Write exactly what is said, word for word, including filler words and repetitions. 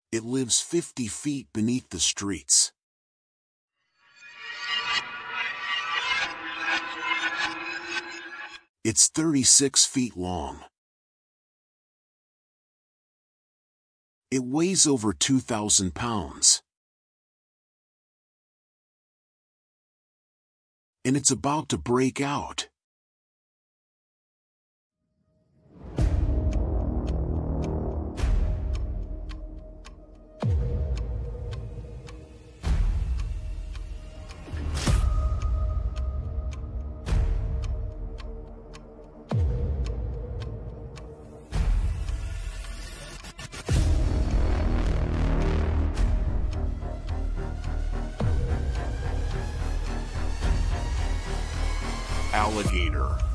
It lives fifty feet beneath the streets. It's thirty-six feet long. It weighs over two thousand pounds. And it's about to break out. Alligator.